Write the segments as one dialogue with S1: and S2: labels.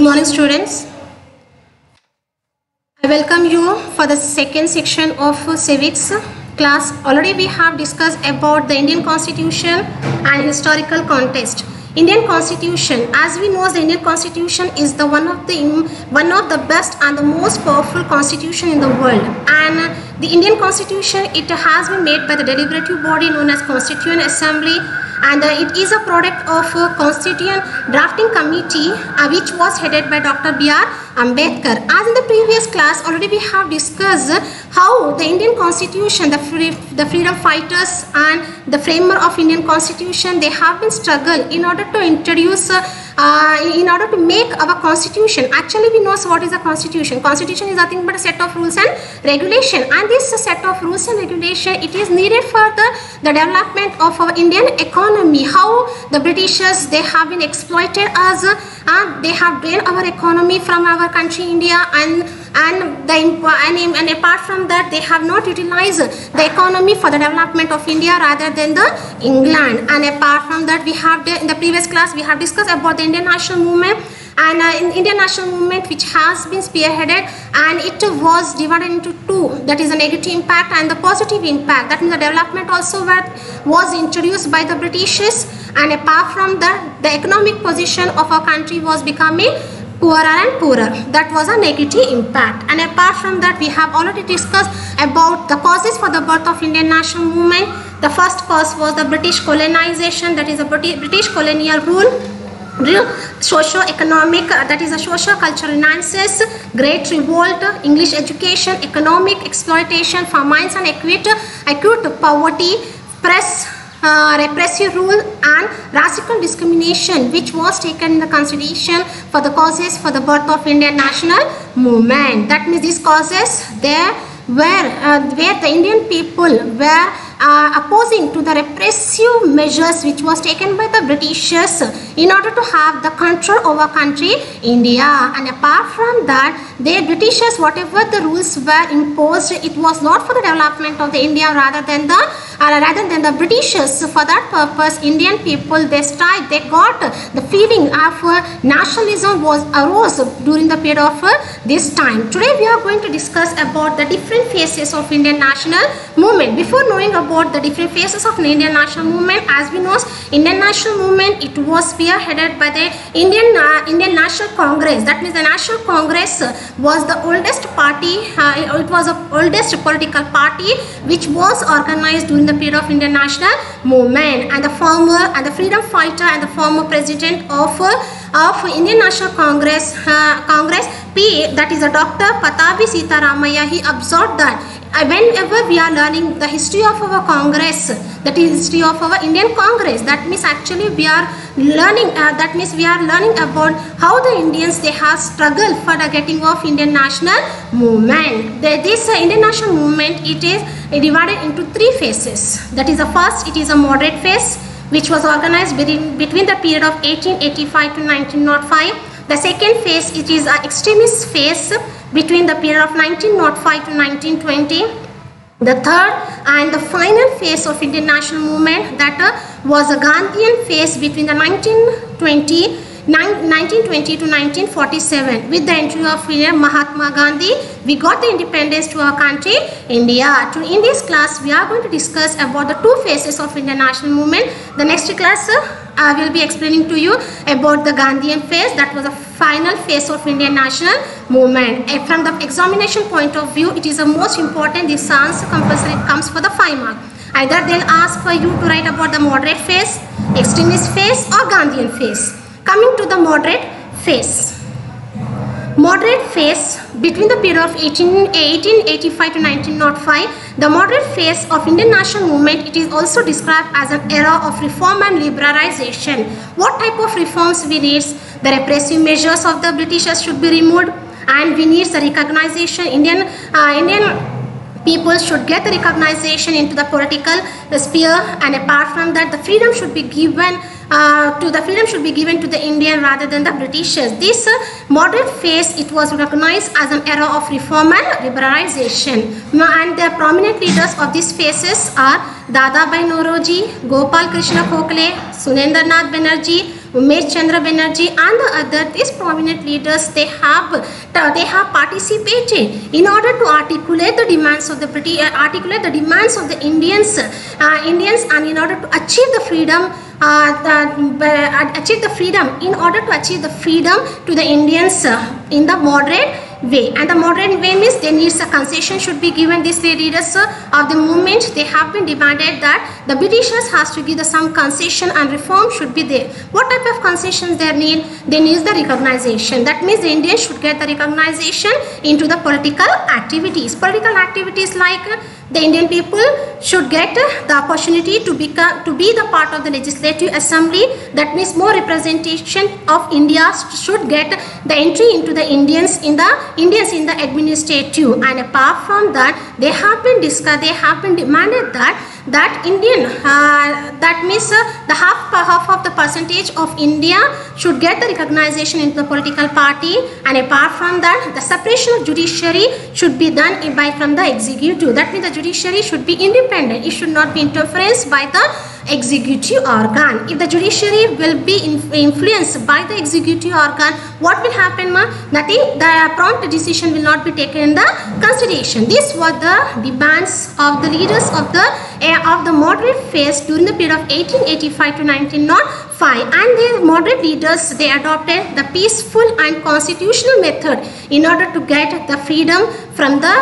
S1: morning, students. I welcome you for the second section of civics class. Already we have discussed about the Indian Constitution and historical context. Indian Constitution, as we know, the Indian Constitution is the one of the best and the most powerful constitution in the world. And the Indian Constitution, it has been made by the deliberative body known as Constituent Assembly, and it is a product of a Constituent Drafting Committee which was headed by Dr. B.R. Ambedkar. As in the previous class, already we have discussed how the Indian Constitution, the freedom fighters and the framer of Indian Constitution, they have been struggled in order to introduce in order to make our constitution. Actually, we know what is a constitution. Constitution is nothing but a set of rules and regulation, and this set of rules and regulation, it is needed for the development of our Indian economy. How the Britishers, they have been exploited us, they have drained our economy from our country India, and apart from that, they have not utilized the economy for the development of India rather than the England. And apart from that, we have in the previous class we have discussed about the Indian national movement, and in Indian national movement which has been spearheaded, and it was divided into two, that is a negative impact and the positive impact. That means the development also was introduced by the Britishers, and apart from that, the economic position of our country was becoming poorer and poorer. That was a negative impact. And apart from that, we have already discussed about the causes for the birth of Indian national movement. The first cause was the British colonization, that is a British colonial rule, socio-economic, that is a socio-cultural renaissance, Great Revolt, English education, economic exploitation, famines and acute poverty, repressive rule and racial discrimination, which was taken in the consideration for the causes for the birth of Indian national movement. That means these causes there where the Indian people were opposing to the repressive measures which was taken by the Britishers in order to have the control over country India. And apart from that, the Britishers, whatever the rules were imposed, it was not for the development of the India rather than the Britishers. For that purpose, Indian people, they got the feeling of nationalism arose during the period of this time. Today we are going to discuss about the different phases of Indian national movement. Before knowing about the different phases of the Indian national movement, as we know, Indian national movement, it was spearheaded by the Indian National Congress. That means the National Congress was the oldest party, it was the oldest political party which was organized during the period of Indian national movement, and the former and the freedom fighter and the former president of Indian National Congress, that is a Dr. Patabi Sitaramaiah, he observed that whenever we are learning the history of our Congress, that is history of our Indian Congress, that means actually we are learning about how the Indians, they have struggled for the getting of Indian national movement. This Indian national movement, it is divided into three phases. That is the first, it is a moderate phase which was organized between the period of 1885 to 1905. The second phase, it is an extremist phase between the period of 1905 to 1920. The third and the final phase of Indian national movement, that was a Gandhian phase between the 1920 to 1947. With the entry of Mahatma Gandhi, we got the independence to our country India. In this class, we are going to discuss about the two phases of Indian national movement. The next class, I will be explaining to you about the Gandhian phase, that was a final phase of Indian national movement. From the examination point of view, it is the most important. This answer compulsory comes for the 5 marks. Either they'll ask for you to write about the moderate phase, extremist phase or Gandhian phase. Coming to the moderate phase. Moderate phase between the period of 1885 to 1905, the moderate phase of Indian national movement, it is also described as an era of reform and liberalization. What type of reforms we need? The repressive measures of the Britishers should be removed, and we need the recognition. Indian people should get the recognition into the political sphere, and apart from that, the freedom should be given to the Indian rather than the Britishers. This moderate phase, it was recognized as an era of reform and liberalization. And the prominent leaders of these phases are Dadabhai Naoroji, Gopal Krishna Gokhale, Surendranath Banerjee, Umesh Chandra Banerjee and the other, these prominent leaders, they have participated in order to articulate the demands of the Indians, and in order to achieve the freedom. In order to achieve the freedom to the Indians in the moderate way. And the moderate way means they need a concession should be given. These leaders of the movement, they have been demanded that the Britishers has to give some concession and reform should be there. What type of concessions they need? They need the recognition. That means the Indians should get the recognition into the political activities. Political activities like the Indian people should get the opportunity to be the part of the legislative assembly. That means more representation of India should get the entry into the Indians in the administrative. And apart from that, they have been demanded that Indian, that means the half of the percentage of India should get the recognition into the political party. And apart from that, the separation of judiciary should be done from the executive. That means the judiciary should be independent. It should not be interference by the executive organ. If the judiciary will be influenced by the executive organ, what will happen, ma? Nothing. The prompt decision will not be taken in the consideration. These were the demands of the leaders of the moderate phase during the period of 1885 to 1905. And the moderate leaders, they adopted the peaceful and constitutional method in order to get the freedom from the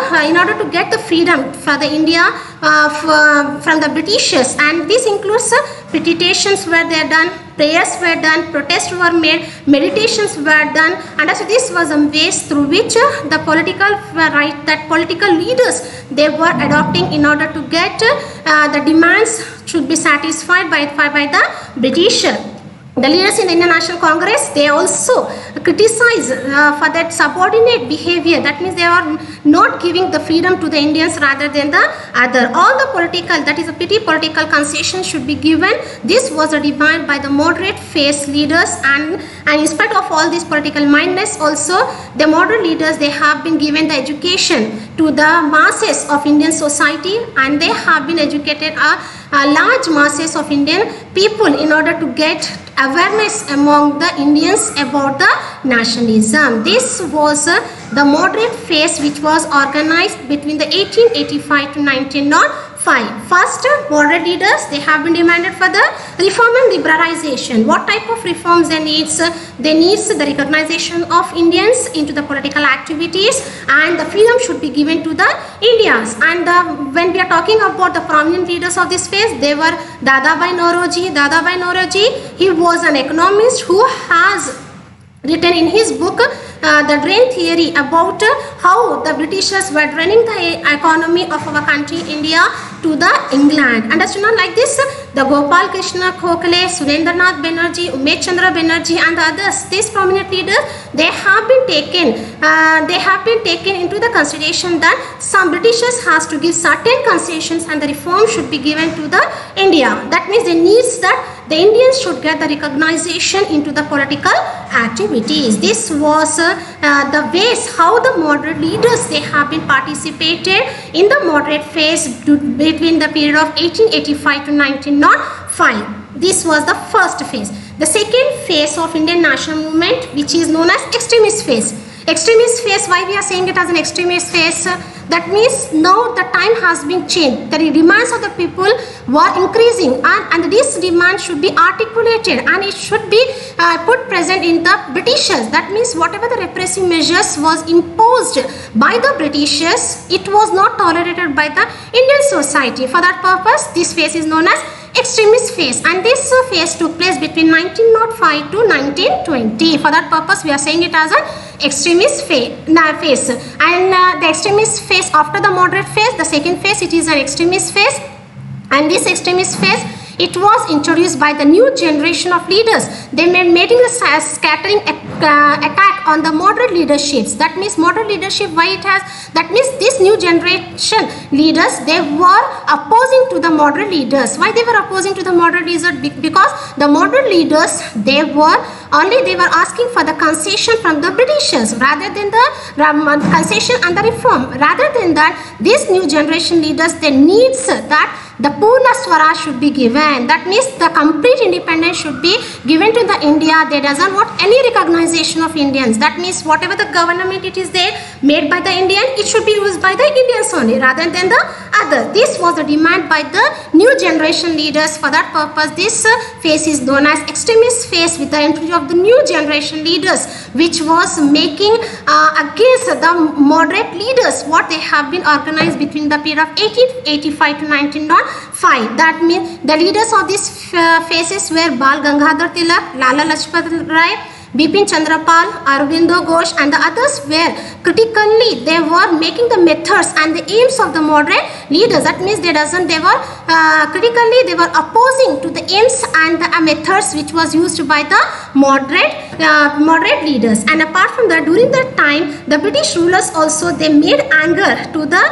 S1: for the India from the Britishers. And this includes petitations were there done, prayers were done, protests were made, meditations were done, and also this was a ways through which the political leaders they were adopting in order to get the demands should be satisfied by the British. The leaders in the Indian National Congress, they also criticize for that subordinate behavior. That means they are not giving the freedom to the Indians rather than the other. All the political, that is a petty political concession should be given. This was a demand by the moderate phase leaders, and in spite of all this political mindedness also, the moderate leaders, they have been given the education to the masses of Indian society, and they have been educated a large masses of Indian people in order to get awareness among the Indians about the nationalism. This was the moderate phase which was organized between the 1885 to 1905. First, moderate leaders, they have been demanded for the reform and liberalization. What type of reforms they need? They need the recognition of Indians into the political activities, and the freedom should be given to the Indians. And when we are talking about the prominent leaders of this phase, they were Dadabhai Naoroji. He was an economist who has written in his book the drain theory about how the Britishers were draining the economy of our country India to the England. Understood like this? The Gopal Krishna Gokhale, Surendranath Banerjee, Umesh Chandra Banerjee and others, these prominent leaders, they have been taken into the consideration that some Britishers has to give certain concessions and the reform should be given to the India. That means they needs that the Indians should get the recognition into the political activities. This was the ways how the moderate leaders, they have been participated in the moderate phase between the period of 1885 to 1905. This was the first phase. The second phase of Indian national movement, which is known as extremist phase. Extremist phase, why we are saying it as an extremist phase? That means now the time has been changed. The demands of the people were increasing, and this demand should be articulated and it should be put present in the Britishers. That means whatever the repressive measures was imposed by the Britishers, it was not tolerated by the Indian society. For that purpose, this phase is known as extremist phase, and this phase took place between 1905 to 1920. For that purpose, we are saying it as an extremist phase. And the extremist phase after the moderate phase, the second phase, it is an extremist phase. And this extremist phase, it was introduced by the new generation of leaders. They were making a scattering attack on the moderate leaderships. That means moderate leadership, why it has, that means this new generation leaders, they were opposing to the moderate leaders. Why they were opposing to the moderate leaders? Because the moderate leaders, they were asking for the concession from the Britishers rather than the concession and the reform. Rather than that, these new generation leaders, they needs that the Purna Swaraj should be given. That means the complete independence should be given to the India. They doesn't want any recognition of Indians. That means whatever the government it is there made by the Indian, it should be used by the Indians only rather than the other. This was the demand by the new generation leaders. For that purpose, this phase is known as extremist phase, with the entry of the new generation leaders, which was making against the moderate leaders what they have been organized between the period of 1885 to 1905. That means the leaders of these phases were Bal Gangadhar Tilak, Lala Lajpat Rai, Bipin Chandrapal, Aurobindo Ghosh, and the others were critically, they were making the methods and the aims of the moderate leaders. That means they were critically, they were opposing to the aims and the methods which was used by the moderate leaders. And apart from that, during that time, the British rulers also, they made anger to the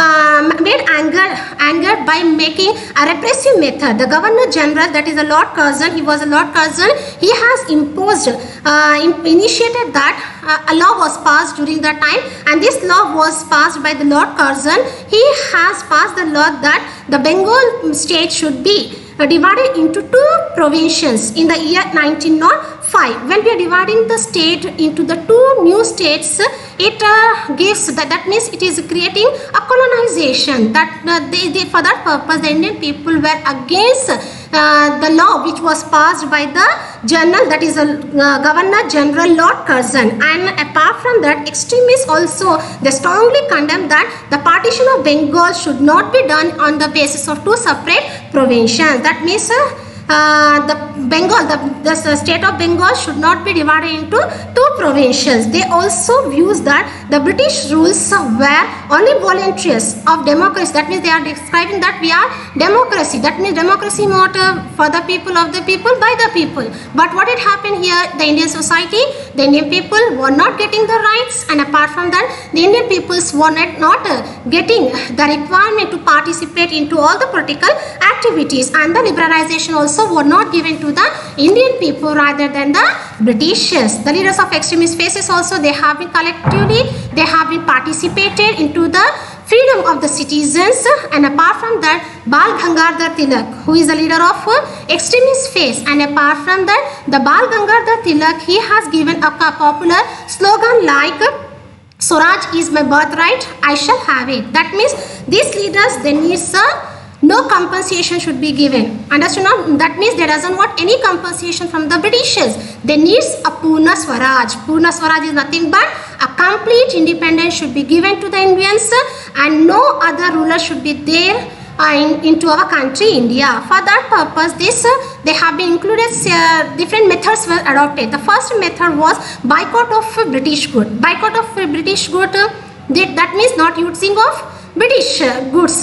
S1: anger by making a repressive method. The Governor General, that is the Lord Curzon, he was a Lord Curzon, he has imposed, initiated that a law was passed during that time, and this law was passed by the Lord Curzon. He has passed the law that the Bengal state should be divided into two provisions in the year 1905. When we are dividing the state into the two new states, it gives that means it is creating a colonization. That for that purpose, the Indian people were against the law which was passed by the General, that is Governor General Lord Curzon. And apart from that, extremists also, they strongly condemn that the partition of Bengal should not be done on the basis of two separate provisions. That means the state of Bengal should not be divided into two provincials. They also views that the British rules were only voluntaries of democracy. That means they are describing that we are democracy. That means democracy motive for the people, of the people, by the people. But what had happened here, the Indian society, the Indian people were not getting the rights, and apart from that, the Indian peoples were not getting the requirement to participate into all the political activities, and the liberalization also were not given to the Indian people rather than the Britishers. The leaders of extremist phases also, they have been collectively, they have been participated into the freedom of the citizens. And apart from that, Bal Gangadhar Tilak, who is the leader of extremist phase, and apart from that, the Bal Gangadhar Tilak, he has given a popular slogan like Swaraj is my birthright, I shall have it. That means these leaders, they need no compensation should be given. Understand now? That means they doesn't want any compensation from the Britishers. They need a Purna Swaraj. Purna Swaraj is nothing but a complete independence should be given to the Indians, and no other ruler should be there into our country, India. For that purpose, they have been included, different methods were adopted. The first method was boycott of British good. Boycott of British good, that means not using of British goods.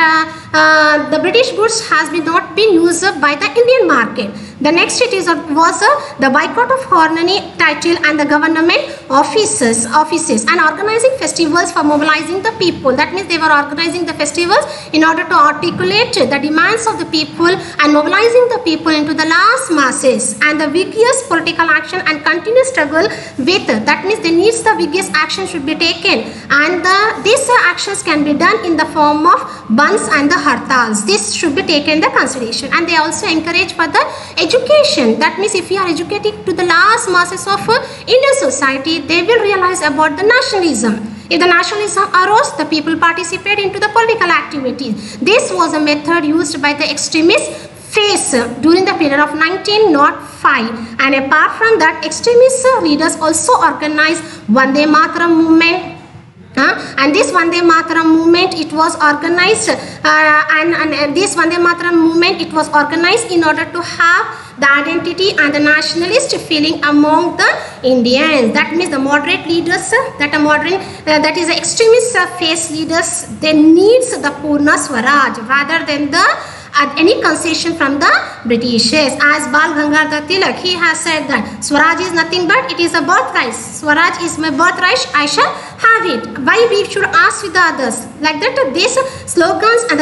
S1: The British goods has not been used by the Indian market. The next it was the boycott of Hornani title and the government offices and organizing festivals for mobilizing the people. That means they were organizing the festivals in order to articulate the demands of the people and mobilizing the people into the last masses, and the vigorous political action and continuous struggle with. That means the vigorous action should be taken, and these actions can be done in the form of bunds and the hartals. This should be taken into consideration. And they also encourage for the education. That means if you are educating to the last masses of Indian society, they will realize about the nationalism. If the nationalism arose, the people participate into the political activities. This was a method used by the extremist phase during the period of 1905. And apart from that, extremist leaders also organized Vande Mataram movement. And this Vande Mataram movement, it was organized and this Vande Mataram movement, it was organized in order to have the identity and the nationalist feeling among the Indians. That means the moderate leaders, that is the extremist phase leaders, they needs the Purna Swaraj rather than the any concession from the Britishers. As Bal Gangadhar Tilak, he has said that Swaraj is nothing but it is a birthright. Swaraj is my birthright, I shall have it. Why we should ask with the others? Like that, these slogans and the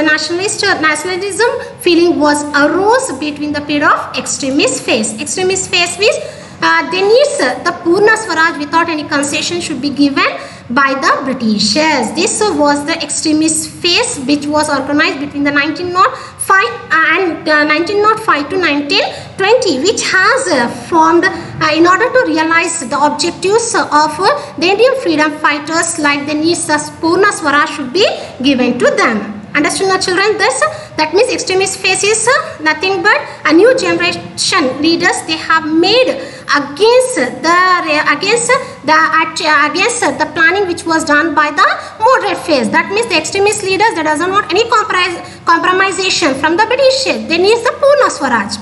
S1: nationalism feeling was arose between the period of extremist phase. Extremist phase means the Purna Swaraj without any concession should be given by the Britishers. This was the extremist phase which was organized between the 1905 and 1905 to 1920, which has formed in order to realize the objectives of the Indian freedom fighters, like the needs of Purna Swaraj should be given to them. Understood now children? That means extremist phase is nothing but a new generation leaders they have made against the planning which was done by the moderate phase. That means the extremist leaders that doesn't want any compromisation from the British. They need the Purna Swaraj.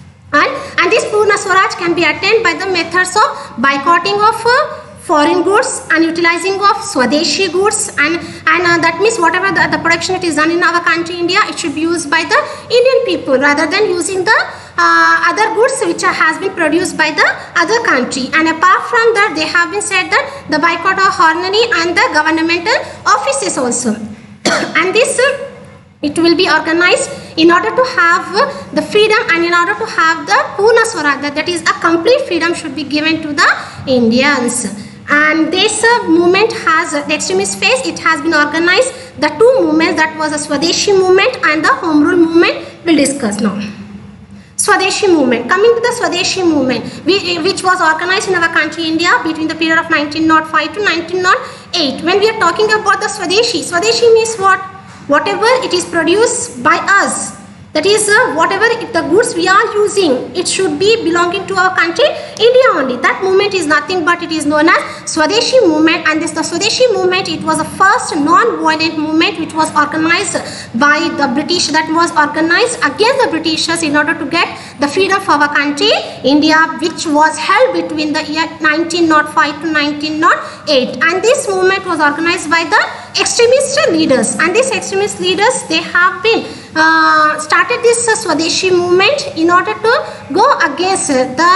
S1: And this Purna Swaraj can be attained by the methods of boycotting of foreign goods and utilizing of Swadeshi goods, and that means whatever the production it is done in our country India, it should be used by the Indian people rather than using the other goods which has been produced by the other country. And apart from that, they have been said that the boycott of Hornary and the governmental offices also. And this it will be organized in order to have the freedom and in order to have the Purna Swaraj, that is a complete freedom should be given to the Indians. And this movement has the extremist phase. It has been organized. The two movements, that was the Swadeshi movement and the Home Rule movement, we'll discuss now. Swadeshi movement. Coming to the Swadeshi movement, which was organized in our country India between the period of 1905 to 1908. When we are talking about the Swadeshi, Swadeshi means what? Whatever it is produced by us. That is whatever the goods we are using, it should be belonging to our country India only. That movement is nothing but it is known as Swadeshi movement. And the Swadeshi movement, it was the first non-violent movement which was organized by the British, that was organized against the Britishers in order to get the freedom for our country India, which was held between the year 1905 to 1908. And this movement was organized by the extremist leaders, and these extremist leaders, they have been started this Swadeshi movement in order to go against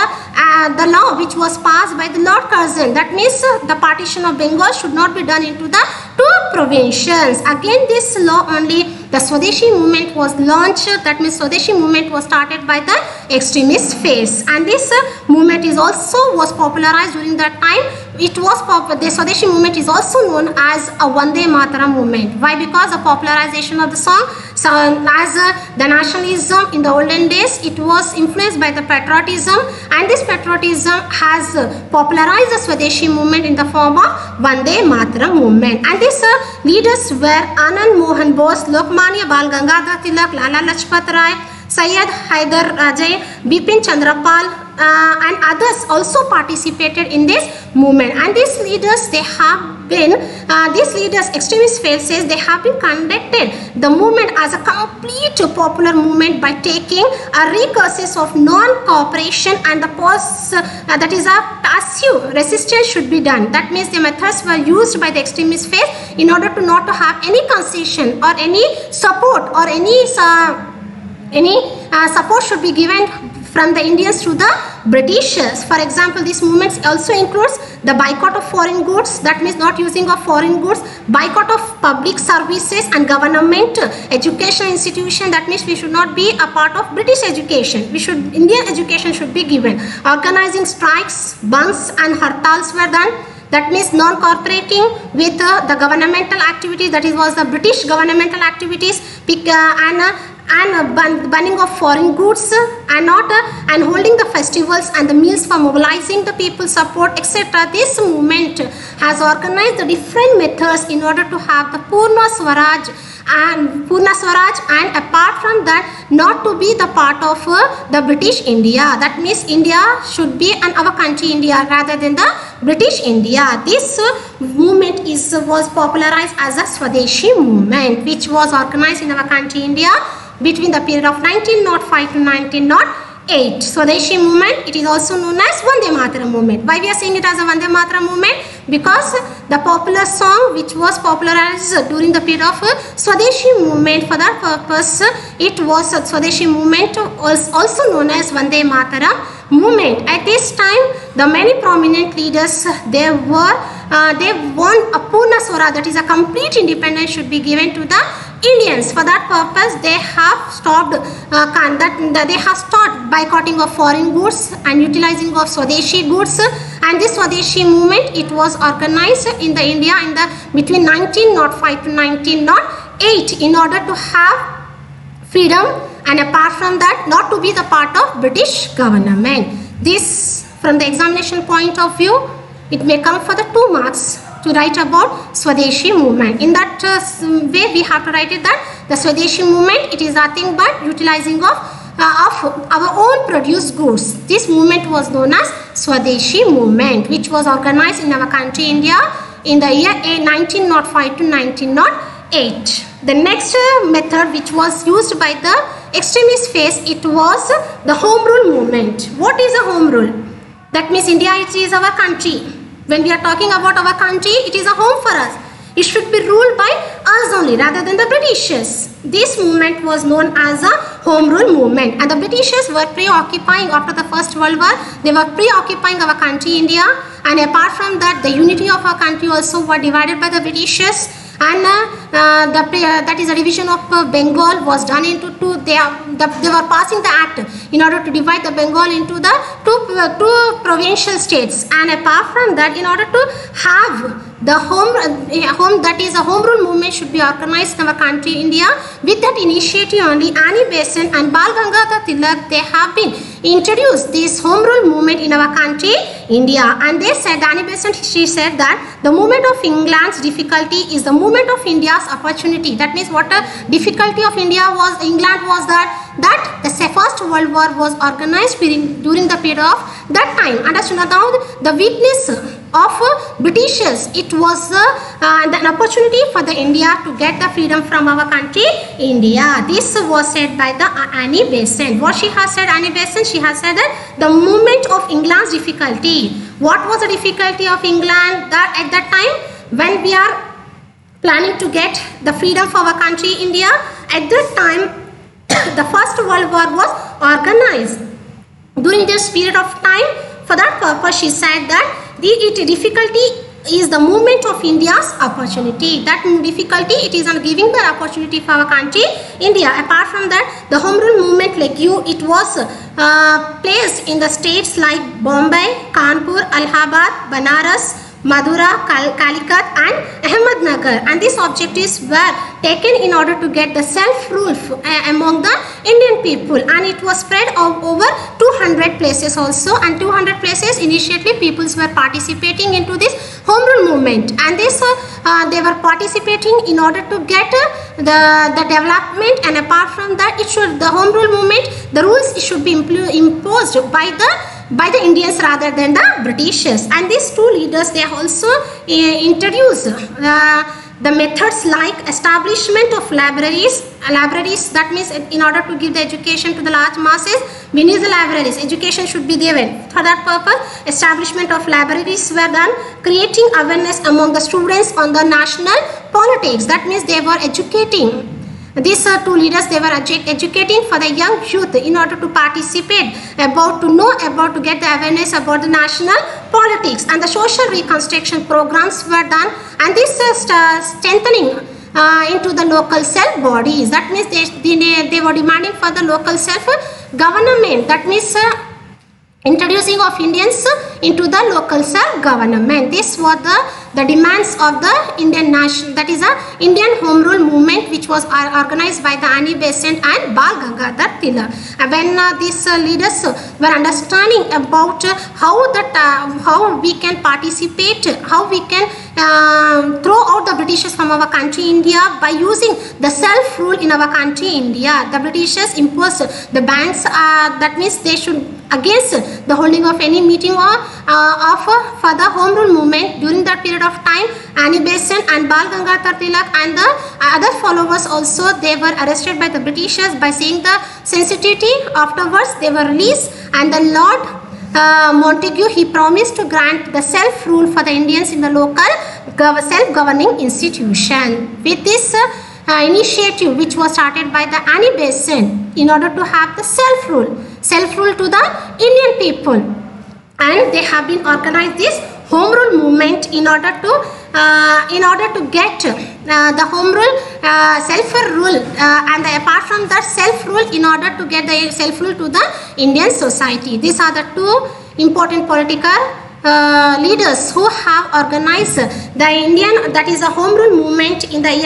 S1: the law which was passed by the Lord Curzon. That means the partition of Bengal should not be done into the two provincials. Again, this law only the Swadeshi movement was launched. That means Swadeshi movement was started by the extremist phase, and this movement is also was popularized during that time. It was the Swadeshi movement is also known as a Vande Mataram movement. Why? Because the popularization of the song, as the nationalism in the olden days, it was influenced by the patriotism, and this patriotism has popularized the Swadeshi movement in the form of Vande Mataram movement. And these leaders were Anand Mohan Bose, Lokmanya Bal Gangadhar Tilak, Lala Lajpat Rai, Syed Haider Rajai, Bipin Chandrapal, and others also participated in this movement. And these leaders, they have been, extremist phases, they have been conducted the movement as a complete popular movement by taking a recursus of non-cooperation and the that is a passive resistance should be done. That means the methods were used by the extremist phase in order to not to have any concession or any support or any support should be given from the Indians to the Britishers. For example, this movement also includes the boycott of foreign goods, that means not using of foreign goods, boycott of public services and government education institution, that means we should not be a part of British education. Indian education should be given. Organizing strikes, bunks and hartals were done. That means non-cooperating with the governmental activities, that was the British governmental activities, and banning of foreign goods and holding the festivals and the meals for mobilizing the people support, etc. This movement has organized the different methods in order to have the Purna Swaraj, and apart from that, not to be the part of the British India. That means India should be our country India rather than the British India. This movement was popularized as a Swadeshi movement, which was organized in our country India between the period of 1905 to 1908. Swadeshi movement, it is also known as Vande Mataram movement. Why we are saying it as a Vande Mataram movement? Because the popular song which was popularized during the period of Swadeshi movement, for that purpose it was Swadeshi movement, was also known as Vande Mataram movement. At this time, the many prominent leaders, they won a Purna Swaraj Swaraj, that is a complete independence, should be given to the Indians. For that purpose, they have stopped they have stopped boycotting of foreign goods and utilizing of Swadeshi goods. And this Swadeshi movement, it was organized in the India in the between 1905 to 1908 in order to have freedom, and apart from that, not to be the part of British government. This, from the examination point of view, it may come for the 2 marks to write about Swadeshi movement. In that way, we have to write it that the Swadeshi movement, it is nothing but utilizing of our own produced goods. This movement was known as Swadeshi movement, which was organized in our country India in the year 1905 to 1908. The next method which was used by the extremist phase, it was the Home Rule movement. What is a Home Rule? That means India, it is our country. When we are talking about our country, it is a home for us. It should be ruled by us only rather than the Britishers. This movement was known as a Home Rule movement, and the Britishers were preoccupying after the First World War. They were preoccupying our country India, and apart from that, the unity of our country also were divided by the Britishers. And that is a division of Bengal was done into two. They were passing the act in order to divide the Bengal into the two provincial states. And apart from that, in order to have the that is a Home Rule movement should be organized in our country India. With that initiative only, Annie Besant and Bal Gangadhar Tilak, they have been introduced this Home Rule movement in our country India. And they said, Annie Besant, she said that the movement of England's difficulty is the movement of India's opportunity. That means what a difficulty of England was that the First World War was organized during the period of that time. And as now the weakness of Britishers, it was an opportunity for the India to get the freedom from our country India. This was said by the Annie Besant. What she has said, Annie Besant, she has said that the movement of England's difficulty. What was the difficulty of England that at that time when we are planning to get the freedom for our country India? At that time, the First World War was organized. During this period of time, for that purpose, she said that the difficulty is the movement of India's opportunity. That difficulty, it is giving the opportunity for our country India. Apart from that, the Home Rule movement, like it was placed in the states like Bombay, Kanpur, Allahabad, Banaras, Madura, Calicut and Ahmednagar, and these objectives were taken in order to get the self-rule among the Indian people, and it was spread over 200 places also, and 200 places initially peoples were participating into this Home Rule movement, and this they were participating in order to get the development, and apart from that, the Home Rule movement, the rules should be imposed by the Indians rather than the Britishers. And these two leaders, they also introduced the methods like establishment of libraries, that means in order to give the education to the large masses, we need the libraries, education should be given. For that purpose, establishment of libraries were done, creating awareness among the students on the national politics. That means they were educating. These two leaders, they were educating for the young youth in order to participate, to get the awareness about the national politics, and the social reconstruction programs were done, and this strengthening into the local self bodies. That means they were demanding for the local self government. That means introducing of Indians into the local self-government. This was the demands of the Indian national, that is a Indian Home Rule movement, which was organized by the Annie Besant and Bal Gangadhar Tilak. When these leaders were understanding about how we can participate, how we can throw out the Britishers from our country India by using the self-rule in our country India. The Britishers imposed the bans, that means they should against the holding of any meeting for the Home Rule movement. During that period of time, Annie Besant and Bal Gangadhar Tilak and the other followers also, they were arrested by the Britishers. By seeing the sensitivity, afterwards they were released, and the Lord Montagu, he promised to grant the self-rule for the Indians in the local self-governing institution. With this initiative, which was started by the Annie Besant in order to have the self-rule to the Indian people, and they have been organized this Home Rule movement in order to in order to get the home rule, self-rule, and apart from that self-rule, in order to get the self-rule to the Indian society. These are the two important political leaders who have organized the Indian, that is the home rule movement in the year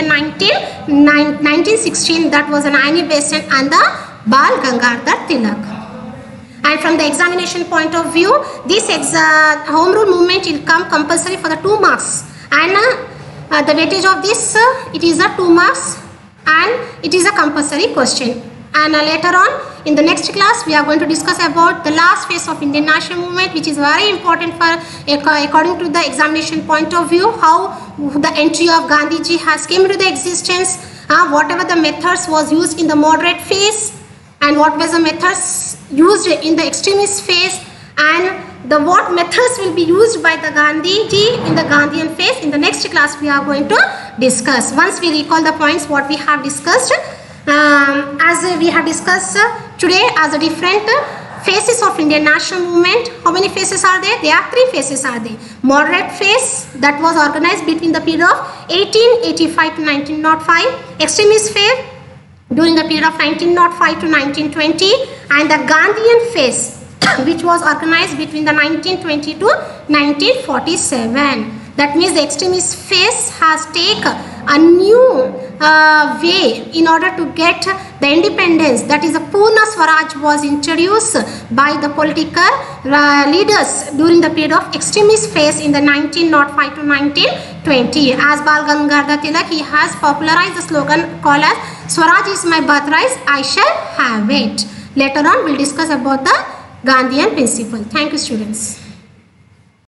S1: 1916. That was an Annie Besant and the Bal Gangadhar Tilak. And from the examination point of view, this home rule movement will come compulsory for the 2 marks, and the weightage of this, it is a 2 marks and it is a compulsory question. And later on in the next class, we are going to discuss about the last phase of Indian national movement, which is very important for according to the examination point of view, how the entry of Gandhiji has came into the existence, whatever the methods was used in the moderate phase, and what was the methods used in the extremist phase, and what methods will be used by the Gandhiji in the Gandhian phase. In the next class, we are going to discuss. Once we recall the points what we have discussed, as we have discussed today as a different phases of Indian national movement. How many phases are there? There are 3 phases are there. Moderate phase, that was organized between the period of 1885 to 1905. Extremist phase during the period of 1905 to 1920, and the Gandhian phase which was organized between the 1920 to 1947. That means the extremist phase has taken a new way in order to get the independence. That is, the Purna Swaraj was introduced by the political leaders during the period of extremist phase in the 1905 to 1920. As Bal Gangadhar Tilak, he has popularized the slogan called as Swaraj is my birthright, I shall have it. Later on, we will discuss about the Gandhian principle. Thank you, students.